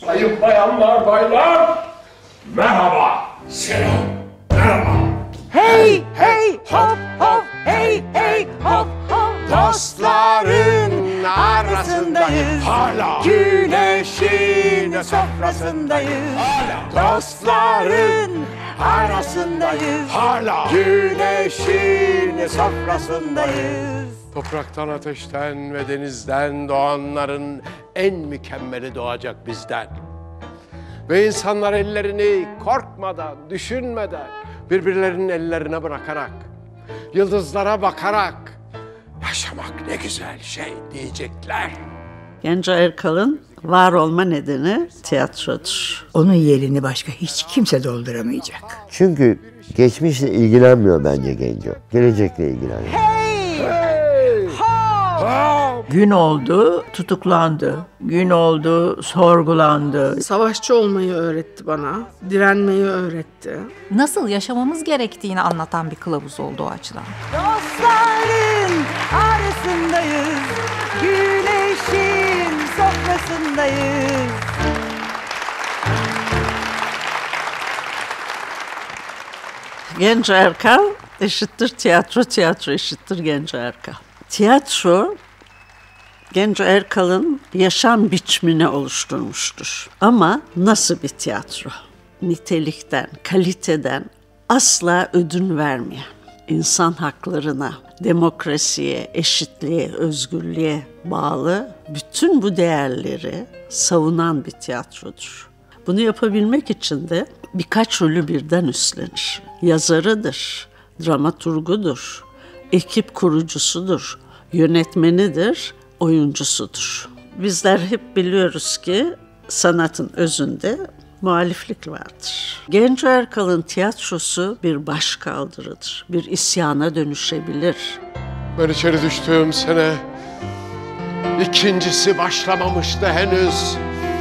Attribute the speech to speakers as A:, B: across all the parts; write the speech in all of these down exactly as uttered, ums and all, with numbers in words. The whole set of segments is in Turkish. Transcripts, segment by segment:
A: Sayın bayanlar, baylar, merhaba, selam, merhaba.
B: Hey, hey, hop, hop, hey, hey, hop, hop. Dostların arasındayız.
A: Hala.
B: Güneşin sofrasındayız.
A: Hala.
B: Dostların arasındayız.
A: Hala.
B: Güneşin sofrasındayız.
A: Topraktan, ateşten ve denizden doğanların en mükemmeli doğacak bizden. Ve insanlar ellerini korkmadan, düşünmeden, birbirlerinin ellerine bırakarak, yıldızlara bakarak yaşamak ne güzel şey diyecekler.
C: Genco Erkal'ın var olma nedeni tiyatrodur.
D: Onun yerini başka hiç kimse dolduramayacak.
E: Çünkü geçmişle ilgilenmiyor bence Genco. Gelecekle ilgileniyor.
D: Gün oldu, tutuklandı. Gün oldu, sorgulandı.
F: Savaşçı olmayı öğretti bana, direnmeyi öğretti.
G: Nasıl yaşamamız gerektiğini anlatan bir kılavuz oldu o açıdan.
B: Dostların arasındayız. Güneşin sofrasındayız.
C: Genco Erkal eşittir tiyatro, tiyatro eşittir Genco Erkal. Tiyatro, Genco Erkal'ın yaşam biçimini oluşturmuştur. Ama nasıl bir tiyatro? Nitelikten, kaliteden asla ödün vermeyen, insan haklarına, demokrasiye, eşitliğe, özgürlüğe bağlı bütün bu değerleri savunan bir tiyatrodur. Bunu yapabilmek için de birkaç rolü birden üstlenir. Yazarıdır, dramaturgudur, ekip kurucusudur, yönetmenidir, oyuncusudur. Bizler hep biliyoruz ki sanatın özünde muhaliflik vardır. Genco Erkal'ın tiyatrosu bir başkaldırıdır, bir isyana dönüşebilir.
A: Ben içeri düştüğüm sene ikincisi başlamamıştı henüz.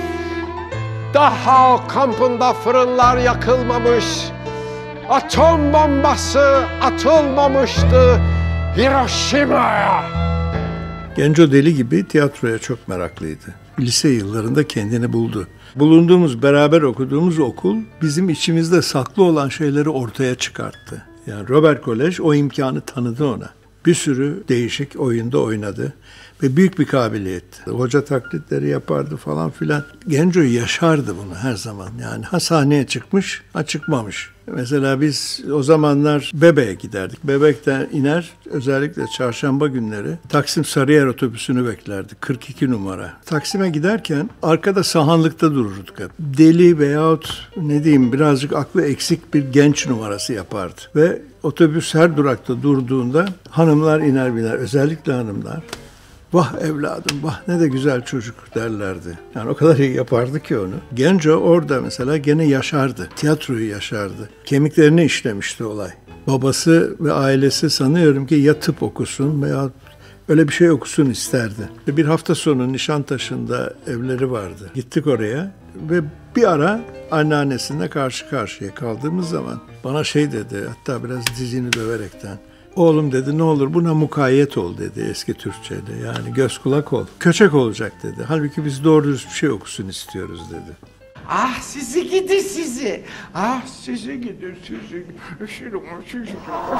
A: Daha kampında fırınlar yakılmamış, atom bombası atılmamıştı Hiroşima'ya.
H: Genco deli gibi tiyatroya çok meraklıydı. Lise yıllarında kendini buldu. Bulunduğumuz, beraber okuduğumuz okul bizim içimizde saklı olan şeyleri ortaya çıkarttı. Yani Robert Kolej o imkanı tanıdı ona. Bir sürü değişik oyunda oynadı ve büyük bir kabiliyetti. Hoca taklitleri yapardı falan filan. Genco yaşardı bunu her zaman. Yani ha sahneye çıkmış, ha çıkmamış. Mesela biz o zamanlar Bebek'e giderdik. Bebek'ten iner, özellikle çarşamba günleri Taksim Sarıyer otobüsünü beklerdik. kırk iki numara. Taksim'e giderken arkada sahanlıkta dururduk hep. Deli veyahut ne diyeyim birazcık aklı eksik bir genç numarası yapardı. Ve otobüs her durakta durduğunda hanımlar iner biner, özellikle hanımlar. Vah evladım, vah ne de güzel çocuk derlerdi. Yani o kadar iyi yapardı ki onu. Genco orada mesela gene yaşardı. Tiyatroyu yaşardı. Kemiklerini işlemişti olay. Babası ve ailesi sanıyorum ki ya tıp okusun veya öyle bir şey okusun isterdi. Bir hafta sonu Nişantaşı'nda evleri vardı. Gittik oraya ve bir ara anneannesine karşı karşıya kaldığımız zaman bana şey dedi, hatta biraz dizini döverekten. Oğlum dedi ne olur buna mukayyet ol dedi eski Türkçe'de. Yani göz kulak ol. Köçek olacak dedi. Halbuki biz doğru dürüst bir şey okusun istiyoruz dedi.
I: Ah sizi gidi sizi. Ah sizi gidi sizi. Üşürüm üşürüm.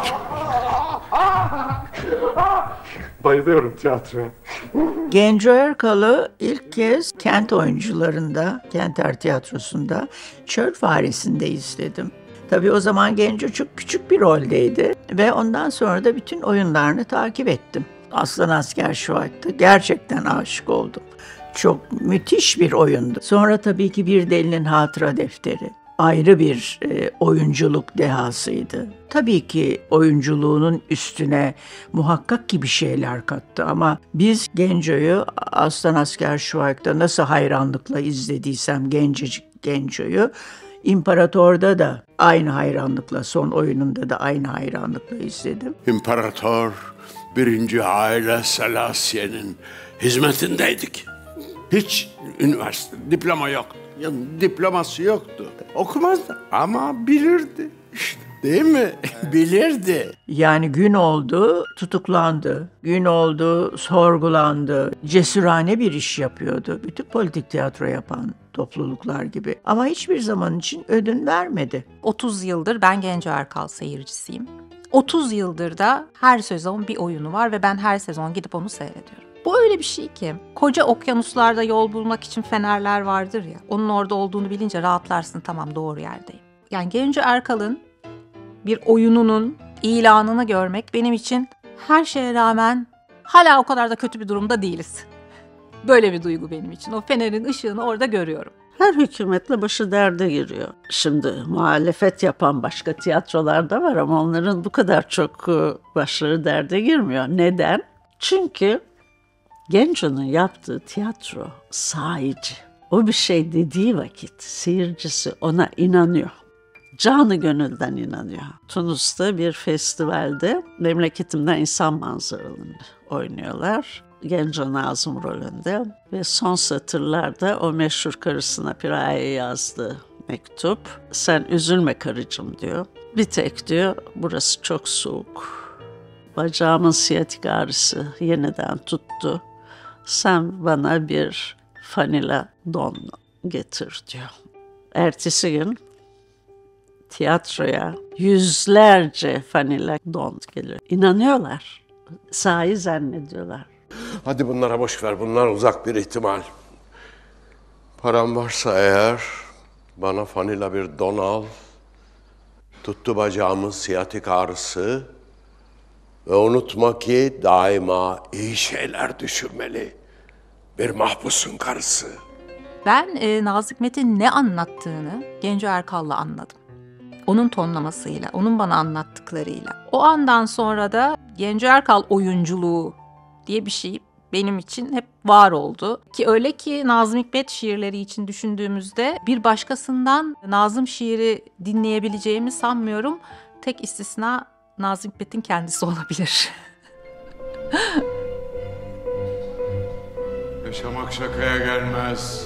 A: Bayılıyorum tiyatroya.
D: Genco Erkal'ı ilk kez Kent oyuncularında, Kenter Tiyatrosu'nda Çöl Faresi'nde izledim. Tabii o zaman Genco çok küçük bir roldeydi ve ondan sonra da bütün oyunlarını takip ettim. Aslan Asker Şuay'dı. Gerçekten aşık oldum. Çok müthiş bir oyundu. Sonra tabii ki Bir Delinin Hatıra Defteri. Ayrı bir e, oyunculuk dehasıydı. Tabii ki oyunculuğunun üstüne muhakkak ki bir şeyler kattı ama biz Genco'yu Aslan Asker Şuay'da nasıl hayranlıkla izlediysem gencecik Genco'yu, İmparator'da da aynı hayranlıkla, son oyununda da aynı hayranlıkla izledim.
J: İmparator birinci aile Selasie'nin hizmetindeydik. Hiç üniversite, diploma yok. Ya, diploması yoktu. Okumazdı ama bilirdi işte. Değil mi? Bilirdi.
D: Yani gün oldu, tutuklandı. Gün oldu, sorgulandı. Cesurane bir iş yapıyordu. Bütün politik tiyatro yapan topluluklar gibi. Ama hiçbir zaman için ödün vermedi.
G: otuz yıldır ben Genco Erkal seyircisiyim. otuz yıldır da her sezon bir oyunu var ve ben her sezon gidip onu seyrediyorum. Bu öyle bir şey ki, koca okyanuslarda yol bulmak için fenerler vardır ya, onun orada olduğunu bilince rahatlarsın, tamam doğru yerdeyim. Yani Genco Erkal'ın bir oyununun ilanını görmek benim için her şeye rağmen hala o kadar da kötü bir durumda değiliz. Böyle bir duygu benim için. O fenerin ışığını orada görüyorum.
C: Her hükümetle başı derde giriyor. Şimdi muhalefet yapan başka tiyatrolar da var ama onların bu kadar çok başları derde girmiyor. Neden? Çünkü Genco'nun yaptığı tiyatro sahici. O bir şey dediği vakit seyircisi ona inanıyor. Canı gönülden inanıyor. Tunus'ta bir festivalde Memleketimden İnsan Manzaralarını oynuyorlar. Genco Nazım rolünde ve son satırlarda o meşhur karısına Piraye'ye yazdığı mektup. Sen üzülme karıcığım diyor. Bir tek diyor burası çok soğuk. Bacağımın siyatik ağrısı yeniden tuttu. Sen bana bir fanila don getir diyor. Ertesi gün tiyatroya yüzlerce fanila don geliyor. İnanıyorlar. Sahi zannediyorlar.
A: Hadi bunlara boş ver, bunlar uzak bir ihtimal. Param varsa eğer bana fanila bir don al. Tuttu bacağımın siyatik ağrısı. Ve unutma ki daima iyi şeyler düşünmeli. Bir mahpusun karısı.
G: Ben e, Nazım Hikmet'in ne anlattığını Genco Erkal'la anladım. Onun tonlamasıyla, onun bana anlattıklarıyla. O andan sonra da Genco Erkal oyunculuğu diye bir şey benim için hep var oldu. Ki öyle ki Nazım Hikmet şiirleri için düşündüğümüzde bir başkasından Nazım şiiri dinleyebileceğimi sanmıyorum. Tek istisna Nazım Hikmet'in kendisi olabilir.
J: Yaşamak şakaya gelmez.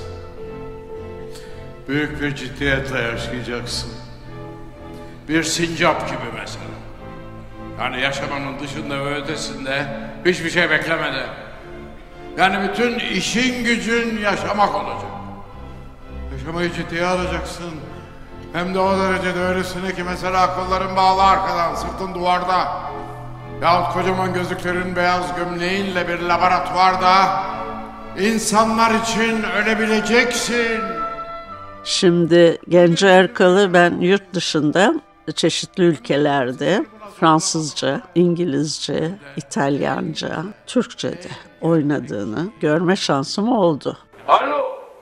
J: Büyük bir ciddiyetle yaşayacaksın. Bir sincap gibi mesela. Yani yaşamanın dışında ve ötesinde hiçbir şey beklemeden. Yani bütün işin gücün yaşamak olacak. Yaşamayı ciddiye alacaksın. Hem de o derecede öylesine ki mesela kolların bağlı arkadan, sırtın duvarda. Yahut kocaman gözlüklerin beyaz gömleğinle bir laboratuvarda. İnsanlar için ölebileceksin.
C: Şimdi Genco Erkal'ı ben yurt dışında çeşitli ülkelerde Fransızca, İngilizce, İtalyanca, Türkçe'de oynadığını görme şansım oldu.
J: Alo.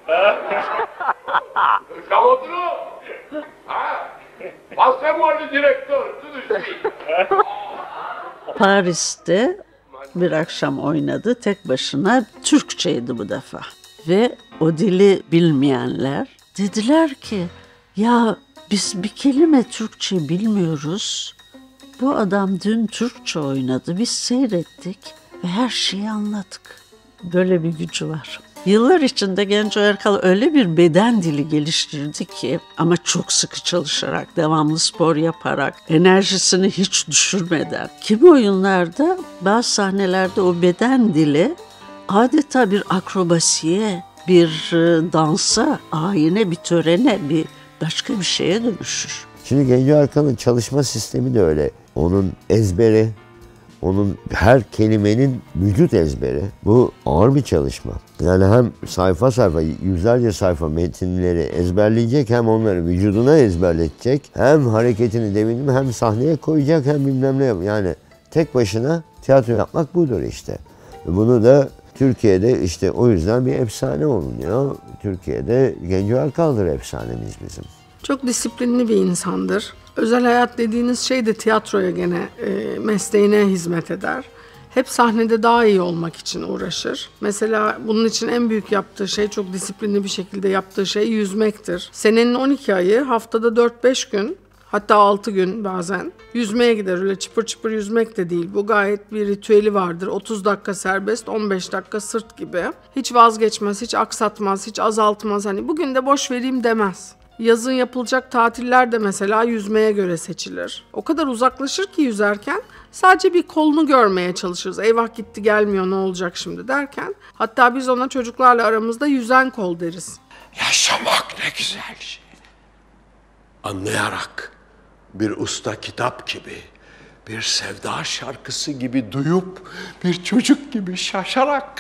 J: Camotro. Ha? Passez-moi le directeur.
C: Paris'te bir akşam oynadı tek başına. Türkçeydi bu defa. Ve o dili bilmeyenler dediler ki ya biz bir kelime Türkçe bilmiyoruz. Bu adam dün Türkçe oynadı. Biz seyrettik ve her şeyi anlattık. Böyle bir gücü var. Yıllar içinde Genco Erkal öyle bir beden dili geliştirdi ki ama çok sıkı çalışarak, devamlı spor yaparak, enerjisini hiç düşürmeden. Kimi oyunlarda, bazı sahnelerde o beden dili adeta bir akrobasiye, bir dansa, ayine, bir törene, bir başka bir şeye dönüşür.
E: Şimdi Genco Erkal'ın çalışma sistemi de öyle. Onun ezberi, onun her kelimenin vücut ezberi. Bu ağır bir çalışma. Yani hem sayfa sayfa, yüzlerce sayfa metinleri ezberleyecek, hem onları vücuduna ezberletecek, hem hareketini demin hem sahneye koyacak, hem bilmem ne yap. Yani tek başına tiyatro yapmak budur işte. Bunu da Türkiye'de işte o yüzden bir efsane olunuyor. Türkiye'de Genco Erkal'dır efsanemiz bizim.
F: Çok disiplinli bir insandır. Özel hayat dediğiniz şey de tiyatroya gene e, mesleğine hizmet eder. Hep sahnede daha iyi olmak için uğraşır. Mesela bunun için en büyük yaptığı şey, çok disiplinli bir şekilde yaptığı şey yüzmektir. Senenin on iki ayı haftada dört beş gün, hatta altı gün bazen yüzmeye gider. Öyle çıpır çıpır yüzmek de değil. Bu gayet bir ritüeli vardır. otuz dakika serbest, on beş dakika sırt gibi. Hiç vazgeçmez, hiç aksatmaz, hiç azaltmaz. Hani bugün de boş vereyim demez. Yazın yapılacak tatiller de mesela yüzmeye göre seçilir. O kadar uzaklaşır ki yüzerken sadece bir kolunu görmeye çalışırız. Eyvah gitti gelmiyor ne olacak şimdi derken. Hatta biz ona çocuklarla aramızda yüzen kol deriz.
A: Yaşamak ne güzel şey. Anlayarak, bir usta kitap gibi, bir sevda şarkısı gibi duyup, bir çocuk gibi şaşarak.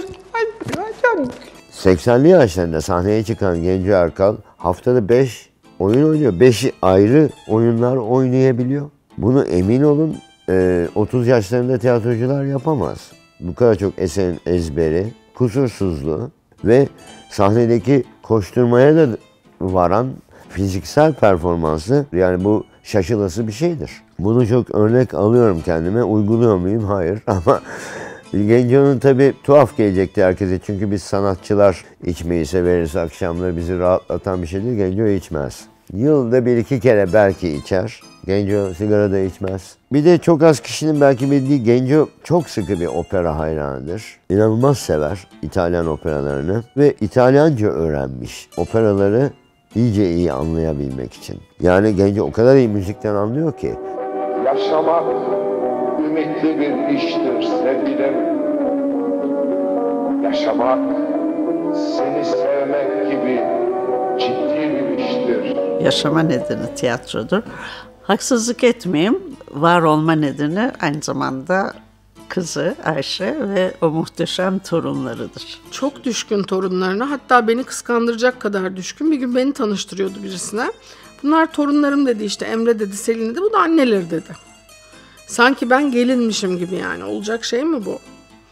E: seksenli yaşlarında sahneye çıkan Genco Erkal haftada beş oyun oynuyor. beş ayrı oyunlar oynayabiliyor. Bunu emin olun otuz yaşlarında tiyatrocular yapamaz. Bu kadar çok eserin ezberi, kusursuzluğu ve sahnedeki koşturmaya da varan fiziksel performansı, yani bu şaşılası bir şeydir. Bunu çok örnek alıyorum kendime. Uyguluyor muyum? Hayır. Ama Genco'nun tabii tuhaf gelecekti herkese. Çünkü biz sanatçılar içmeyi severiz. Akşamları bizi rahatlatan bir şey değil. Genco içmez. Yılda bir iki kere belki içer. Genco sigara da içmez. Bir de çok az kişinin belki bildiği, Genco çok sıkı bir opera hayranıdır. İnanılmaz sever İtalyan operalarını ve İtalyanca öğrenmiş operaları iyice iyi anlayabilmek için. Yani Genco o kadar iyi müzikten anlıyor ki.
K: Yaşamak ümitli bir iştir sevgilim. Yaşamak seni sevmek gibi ciddi bir iştir.
C: Yaşama nedeni tiyatrodur. Haksızlık etmeyeyim, var olma nedeni aynı zamanda kızı Ayşe ve o muhteşem torunlarıdır.
F: Çok düşkün torunlarına, hatta beni kıskandıracak kadar düşkün. Bir gün beni tanıştırıyordu birisine. Bunlar torunlarım dedi, işte Emre dedi, Selin dedi, bu da anneleri dedi. Sanki ben gelinmişim gibi yani. Olacak şey mi bu?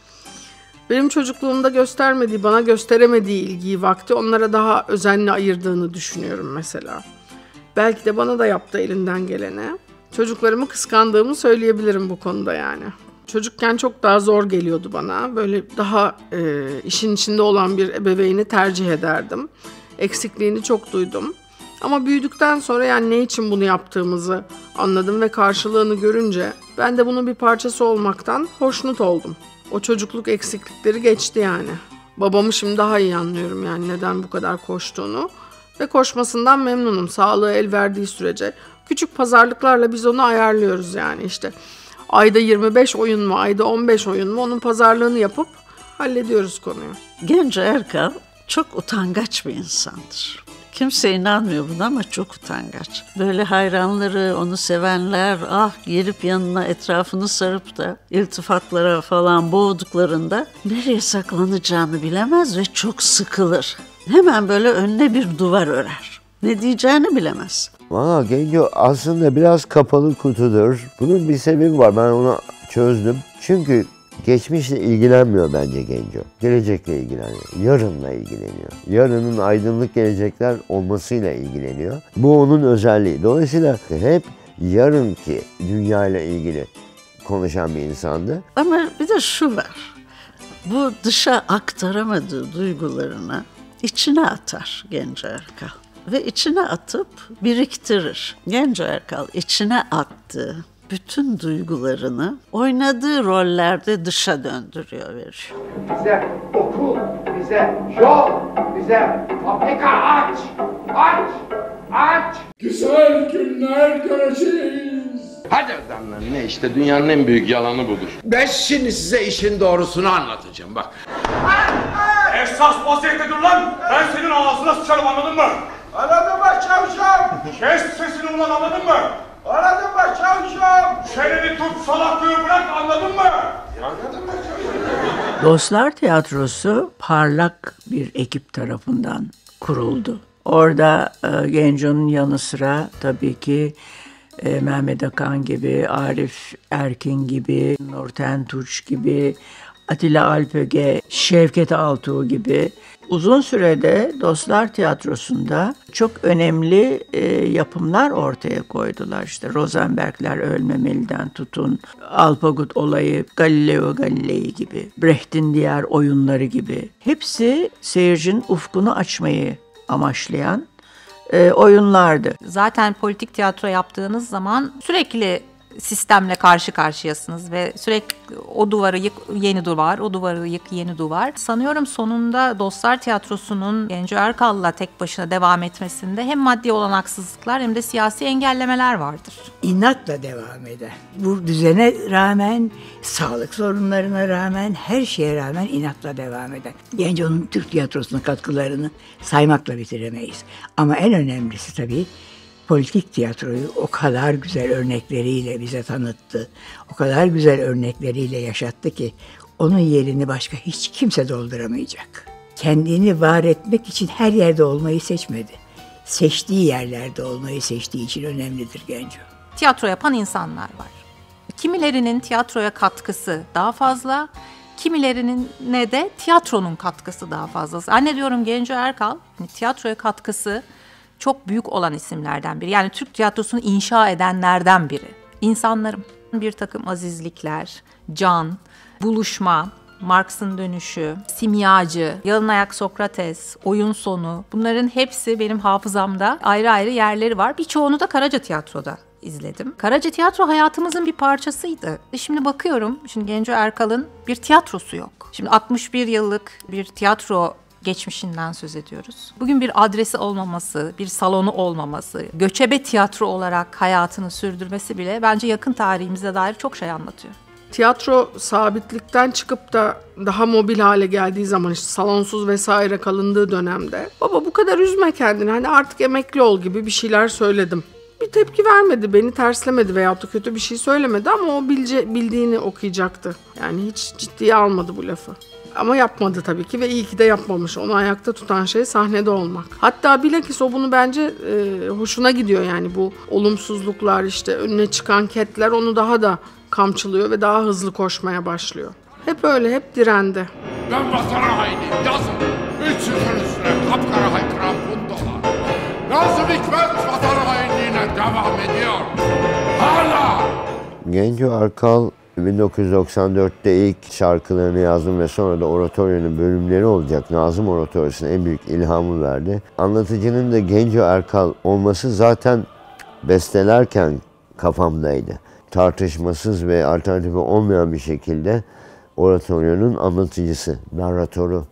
F: Benim çocukluğumda göstermediği, bana gösteremediği ilgiyi, vakti onlara daha özenli ayırdığını düşünüyorum mesela. Belki de bana da yaptı elinden geleni. Çocuklarımı kıskandığımı söyleyebilirim bu konuda yani. Çocukken çok daha zor geliyordu bana. Böyle daha e, işin içinde olan bir ebeveyni tercih ederdim. Eksikliğini çok duydum. Ama büyüdükten sonra yani ne için bunu yaptığımızı anladım ve karşılığını görünce ben de bunun bir parçası olmaktan hoşnut oldum. O çocukluk eksiklikleri geçti yani. Babamı şimdi daha iyi anlıyorum yani neden bu kadar koştuğunu. Ve koşmasından memnunum. Sağlığı el verdiği sürece. Küçük pazarlıklarla biz onu ayarlıyoruz yani işte. Ayda yirmi beş oyun mu, ayda on beş oyun mu, onun pazarlığını yapıp hallediyoruz konuyu.
C: Genco Erkal çok utangaç bir insandır. Kimse inanmıyor buna ama çok utangaç. Böyle hayranları, onu sevenler ah gelip yanına etrafını sarıp da iltifatlara falan boğduklarında nereye saklanacağını bilemez ve çok sıkılır. Hemen böyle önüne bir duvar örer. Ne diyeceğini bilemez.
E: Valla Genco aslında biraz kapalı kutudur. Bunun bir sebebi var, ben onu çözdüm. Çünkü geçmişle ilgilenmiyor bence Genco. Gelecekle ilgileniyor. Yarınla ilgileniyor. Yarının aydınlık gelecekler olmasıyla ilgileniyor. Bu onun özelliği. Dolayısıyla hep yarınki dünyayla ilgili konuşan bir insandı.
C: Ama bir de şu var. Bu dışa aktaramadığı duygularını içine atar Genco Erkal. Ve içine atıp biriktirir. Genco Erkal içine attığı bütün duygularını oynadığı rollerde dışa döndürüyor, veriyor.
I: Bize okul, bize yol, bize fabrika aç, aç, aç. Güzel günler göreceğiz.
J: Hadi adamlar, ne işte dünyanın en büyük yalanı budur.
A: Ben şimdi size işin doğrusunu anlatacağım bak.
L: Esas vaziyette dur lan! Ben senin ağzına sıçarım, anladın mı?
I: Anladım başçavuşum.
L: Kes sesini ulan, anladın mı?
I: Anladım başçavuşum.
L: Çeneni tut, salaklığı bırak, anladın mı?
I: Anladım başçavuşum.
D: Dostlar Tiyatrosu parlak bir ekip tarafından kuruldu. Orada e, Genco'nun yanı sıra tabii ki e, Mehmet Akan gibi, Arif Erkin gibi, Nurten Tunç gibi, Atilla Alpöge, Şevket Altuğ gibi uzun sürede Dostlar Tiyatrosu'nda çok önemli e, yapımlar ortaya koydular. İşte Rosenbergler Ölmemeli'den tutun, Alpagut Olayı, Galileo Galilei gibi, Brecht'in diğer oyunları gibi. Hepsi seyircinin ufkunu açmayı amaçlayan e, oyunlardı.
G: Zaten politik tiyatro yaptığınız zaman sürekli sistemle karşı karşıyasınız ve sürekli o duvarı yık, yeni duvar, o duvarı yık, yeni duvar. Sanıyorum sonunda Dostlar Tiyatrosu'nun Genco Erkal'la tek başına devam etmesinde hem maddi olanaksızlıklar hem de siyasi engellemeler vardır.
M: İnatla devam eder. Bu düzene rağmen, sağlık sorunlarına rağmen, her şeye rağmen inatla devam eder. Genco'nun Türk tiyatrosuna katkılarını saymakla bitiremeyiz. Ama en önemlisi tabii politik tiyatroyu o kadar güzel örnekleriyle bize tanıttı. O kadar güzel örnekleriyle yaşattı ki onun yerini başka hiç kimse dolduramayacak. Kendini var etmek için her yerde olmayı seçmedi. Seçtiği yerlerde olmayı seçtiği için önemlidir Genco.
G: Tiyatro yapan insanlar var. Kimilerinin tiyatroya katkısı daha fazla, kimilerinin ne de tiyatronun katkısı daha fazla. Zannediyorum Genco Erkal hani tiyatroya katkısı çok büyük olan isimlerden biri. Yani Türk tiyatrosunu inşa edenlerden biri. İnsanlarım, bir takım azizlikler, can, buluşma, Marx'ın dönüşü, simyacı, yalın ayak Sokrates, oyun sonu, bunların hepsi benim hafızamda ayrı ayrı yerleri var. Birçoğunu da Karaca Tiyatro'da izledim. Karaca Tiyatro hayatımızın bir parçasıydı. Şimdi bakıyorum, şimdi Genco Erkal'ın bir tiyatrosu yok. Şimdi altmış bir yıllık bir tiyatro geçmişinden söz ediyoruz. Bugün bir adresi olmaması, bir salonu olmaması, göçebe tiyatro olarak hayatını sürdürmesi bile bence yakın tarihimize dair çok şey anlatıyor.
F: Tiyatro sabitlikten çıkıp da daha mobil hale geldiği zaman, işte salonsuz vesaire kalındığı dönemde, baba bu kadar üzme kendini, hani artık emekli ol gibi bir şeyler söyledim. Bir tepki vermedi, beni terslemedi veyahut da kötü bir şey söylemedi ama o bilce, bildiğini okuyacaktı. Yani hiç ciddiye almadı bu lafı. Ama yapmadı tabii ki ve iyi ki de yapmamış. Onu ayakta tutan şey sahnede olmak. Hatta bilakis o bunu bence e, hoşuna gidiyor yani, bu olumsuzluklar, işte önüne çıkan ketler onu daha da kamçılıyor ve daha hızlı koşmaya başlıyor. Hep öyle, hep direndi.
J: Ben vatana hainiyim, yazın. Üç yüzün üstüne kapkara haykıran bundalar. Nazım Hikmet vatana hainliğine devam ediyor. Hala!
E: Genco Erkal bin dokuz yüz doksan dörtte ilk şarkılarını yazdım ve sonra da oratoryonun bölümleri olacak Nazım Oratoryosu'na en büyük ilhamı verdi. Anlatıcının da Genco Erkal olması zaten bestelerken kafamdaydı. Tartışmasız ve alternatifi olmayan bir şekilde oratoryonun anlatıcısı, narratörü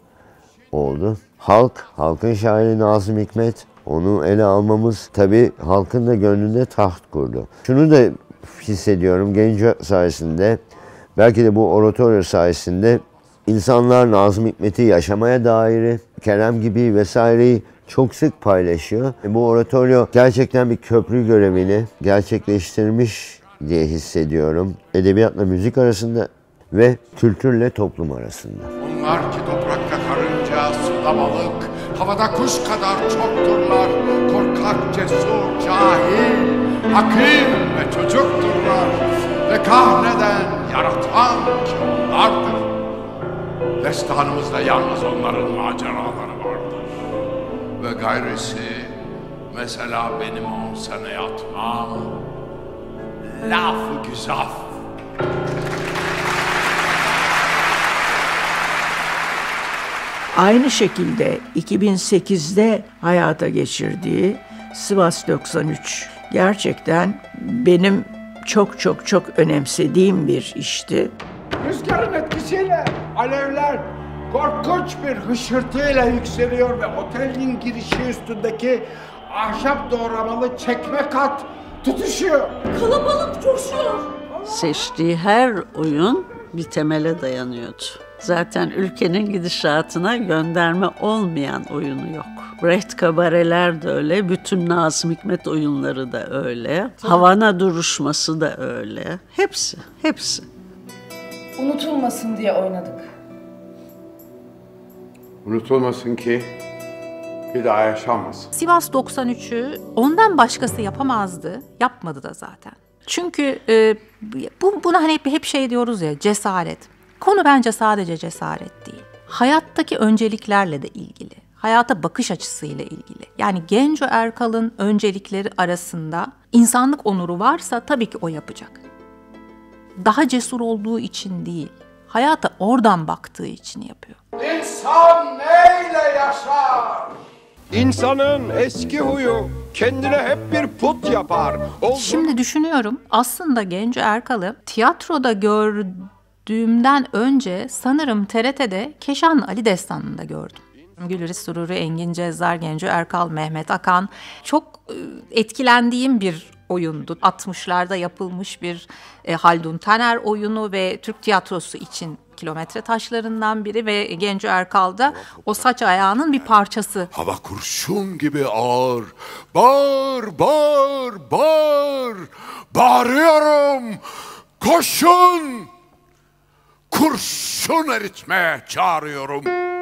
E: oldu. Halk, halkın şairi Nazım Hikmet, onu ele almamız tabii halkın da gönlünde taht kurdu. Şunu da hissediyorum, Genco sayesinde, belki de bu oratoryo sayesinde insanlar Nazım Hikmet'i yaşamaya dair, Kerem gibi vesaireyi çok sık paylaşıyor. Bu oratoryo gerçekten bir köprü görevini gerçekleştirmiş diye hissediyorum. Edebiyatla müzik arasında ve kültürle toplum arasında.
J: Onlar ki toprakta karınca, suda balık, havada kuş kadar çokturlar. Korkak, cesur, cahil, hakim ve çocukturlar. Ve kahreden, yaratan ki onlardır. Destanımızda yalnız onların maceraları vardır. Ve gayrisi, mesela benim on sene yatmam, laf-ı güzaf.
D: Aynı şekilde iki bin sekizde hayata geçirdiği Sivas doksan üç gerçekten benim çok çok çok önemsediğim bir işti.
I: Rüzgarın etkisiyle alevler korkunç bir hışırtıyla yükseliyor ve otelin girişi üstündeki ahşap doğramalı çekme kat tutuşuyor.
C: Kalabalık coşuyor. Seçtiği her oyun bir temele dayanıyordu. Zaten ülkenin gidişatına gönderme olmayan oyunu yok. Brecht kabareler de öyle, bütün Nazım Hikmet oyunları da öyle. Havana duruşması da öyle. Hepsi, hepsi.
N: Unutulmasın diye oynadık.
J: Unutulmasın ki bir daha yaşanmasın.
G: Sivas doksan üçü ondan başkası yapamazdı, yapmadı da zaten. Çünkü e, bu, buna hani hep, hep şey diyoruz ya, cesaret. Konu bence sadece cesaret değil. Hayattaki önceliklerle de ilgili. Hayata bakış açısıyla ilgili. Yani Genco Erkal'ın öncelikleri arasında insanlık onuru varsa tabii ki o yapacak. Daha cesur olduğu için değil, hayata oradan baktığı için yapıyor.
I: İnsan neyle yaşar?
O: İnsanın eski huyu
I: kendine hep bir put yapar. Oldu.
G: Şimdi düşünüyorum, aslında Genco Erkal'ı tiyatroda gördüğümden önce sanırım T R T'de Keşan Ali Destanı'nda gördüm. Gülriz Sururi, Engin Cezzar, Genco Erkal, Mehmet Akan. Çok etkilendiğim bir oyundu. altmışlarda yapılmış bir e, Haldun Taner oyunu ve Türk tiyatrosu için kilometre taşlarından biri ve Genco Erkal'da o saç ayağının bir parçası.
O: Hava kurşun gibi ağır. Bağır, bağır, bağır. Bağırıyorum. Koşun. Kurşun eritmeye çağırıyorum.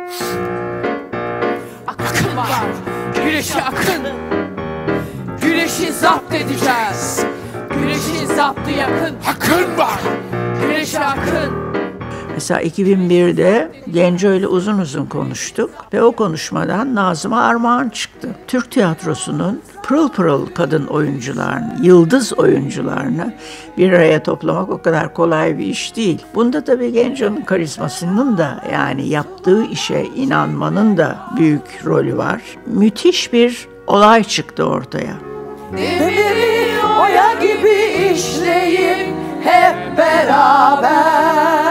B: Akın var, güneşe akın. Güneşi zapt edeceğiz. Güneşin zaptı yakın.
O: Akın var.
B: Güneşe akın.
D: Mesela iki bin birde Genco ile uzun uzun konuştuk ve o konuşmadan Nazım'a armağan çıktı. Türk tiyatrosunun pırıl pırıl kadın oyuncularını, yıldız oyuncularını bir araya toplamak o kadar kolay bir iş değil. Bunda tabii Genco'nun karizmasının da, yani yaptığı işe inanmanın da büyük rolü var. Müthiş bir olay çıktı ortaya.
B: Demiri oya gibi işleyip hep beraber.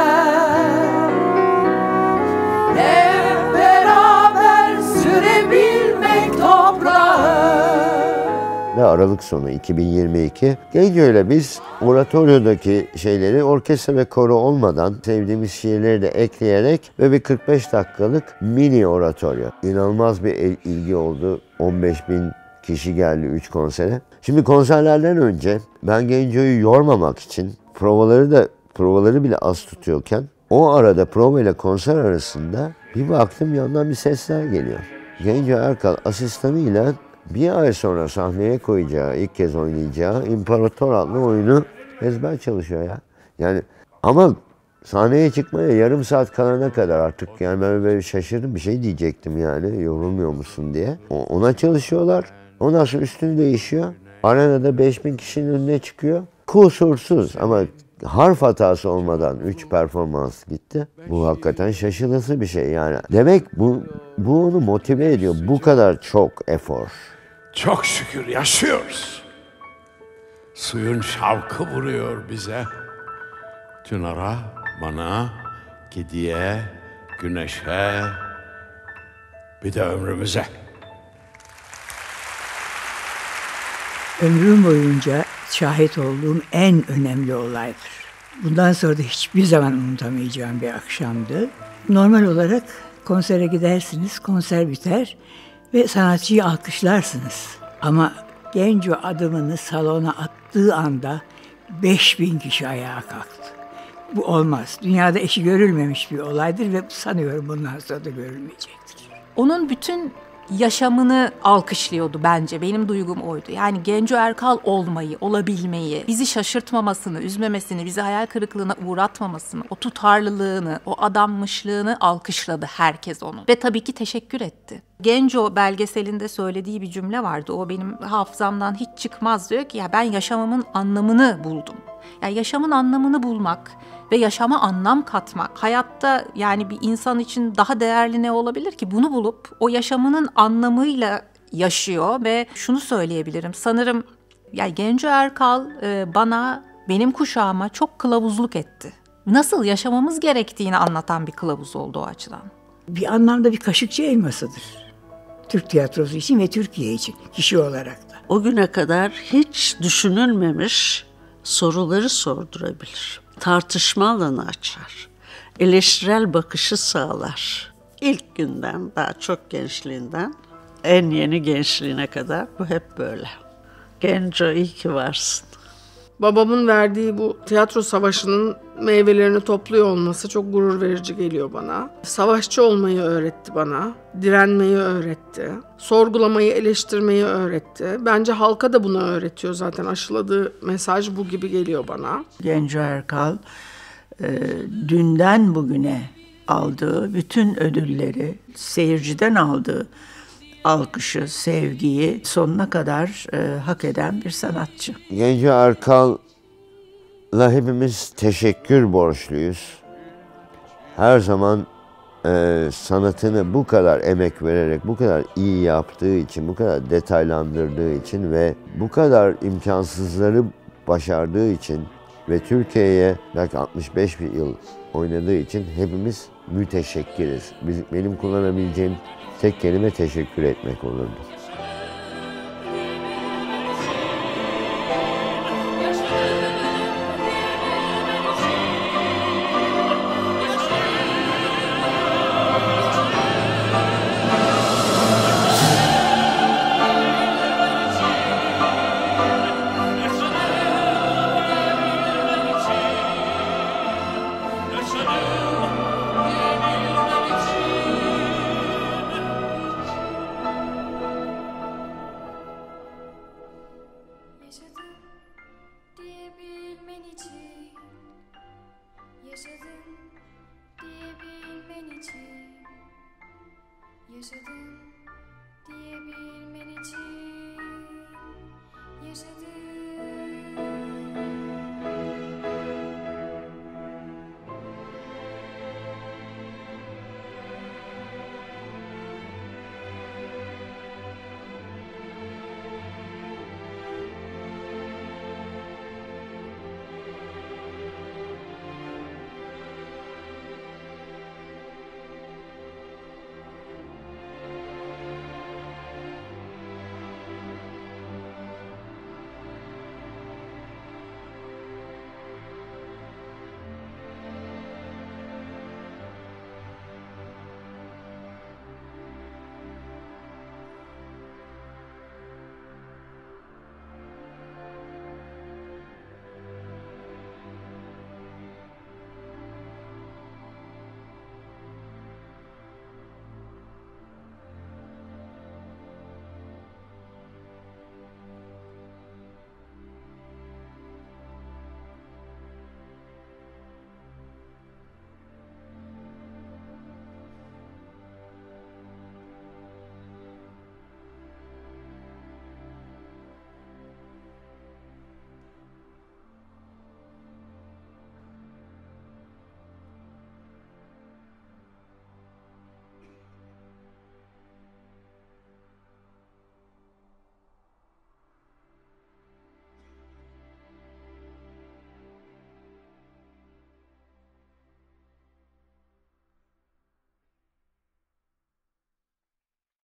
B: Hep beraber sürebilmek toprağı.
E: Ve Aralık sonu iki bin yirmi iki Genco ile biz oratoryodaki şeyleri orkestra ve koro olmadan sevdiğimiz şiirleri de ekleyerek ve bir kırk beş dakikalık mini oratoryo. İnanılmaz bir ilgi oldu. on beş bin kişi geldi üç konsere. Şimdi konserlerden önce ben Genco'yu yormamak için provaları da provaları bile az tutuyorken o arada prova ile konser arasında bir baktım yandan bir sesler geliyor. Genco Erkal asistanıyla bir ay sonra sahneye koyacağı, ilk kez oynayacağı İmparator adlı oyunu ezber çalışıyor ya. Yani ama sahneye çıkmaya yarım saat kalana kadar artık yani ben böyle şaşırdım, bir şey diyecektim yani yorulmuyor musun diye. Ona çalışıyorlar. Ondan sonra üstünü değişiyor. Arenada beş bin kişinin önüne çıkıyor. Kusursuz ama harf hatası olmadan üç performans gitti. Bu hakikaten şaşılası bir şey yani. Demek bu bu onu motive ediyor. Bu kadar çok efor.
J: Çok şükür yaşıyoruz. Suyun şavkı vuruyor bize. Çınara, bana, kediye, güneşe, bir de ömrümüze.
M: Ömrüm boyunca şahit olduğum en önemli olaydır. Bundan sonra da hiçbir zaman unutamayacağım bir akşamdı. Normal olarak konsere gidersiniz, konser biter ve sanatçıyı alkışlarsınız. Ama Genco adımını salona attığı anda beş bin kişi ayağa kalktı. Bu olmaz. Dünyada eşi görülmemiş bir olaydır ve sanıyorum bundan sonra da görülmeyecektir.
G: Onun bütün yaşamını alkışlıyordu bence. Benim duygum oydu. Yani Genco Erkal olmayı, olabilmeyi, bizi şaşırtmamasını, üzmemesini, bizi hayal kırıklığına uğratmamasını, o tutarlılığını, o adanmışlığını alkışladı herkes onu. Ve tabii ki teşekkür etti. Genco belgeselinde söylediği bir cümle vardı. O benim hafızamdan hiç çıkmaz, diyor ki ya ben yaşamımın anlamını buldum. Yani yaşamın anlamını bulmak ve yaşama anlam katmak. Hayatta yani bir insan için daha değerli ne olabilir ki? Bunu bulup o yaşamının anlamıyla yaşıyor ve şunu söyleyebilirim. Sanırım yani Genco Erkal bana, benim kuşağıma çok kılavuzluk etti. Nasıl yaşamamız gerektiğini anlatan bir kılavuz oldu o açıdan.
M: Bir anlamda bir kaşıkçı elmasıdır. Türk tiyatrosu için ve Türkiye için kişi olarak da.
C: O güne kadar hiç düşünülmemiş soruları sordurabilir. Tartışma alanı açar. Eleştirel bakışı sağlar. İlk günden, daha çok gençliğinden, en yeni gençliğine kadar bu hep böyle. Genco iyi ki varsın.
F: Babamın verdiği bu tiyatro savaşının meyvelerini topluyor olması çok gurur verici geliyor bana. Savaşçı olmayı öğretti bana, direnmeyi öğretti, sorgulamayı, eleştirmeyi öğretti. Bence halka da bunu öğretiyor zaten, aşıladığı mesaj bu gibi geliyor bana.
D: Genco Erkal e, dünden bugüne aldığı bütün ödülleri, seyirciden aldığı alkışı, sevgiyi sonuna kadar e, hak eden bir sanatçı.
E: Genco Erkal'la hepimiz teşekkür borçluyuz. Her zaman e, sanatını bu kadar emek vererek, bu kadar iyi yaptığı için, bu kadar detaylandırdığı için ve bu kadar imkansızları başardığı için ve Türkiye'ye belki altmış beş yıl oynadığı için hepimiz müteşekkiriz. Biz, benim kullanabileceğim tek kelime teşekkür etmek olurdu.
P: Yaşadım diyebilmen için yaşadım.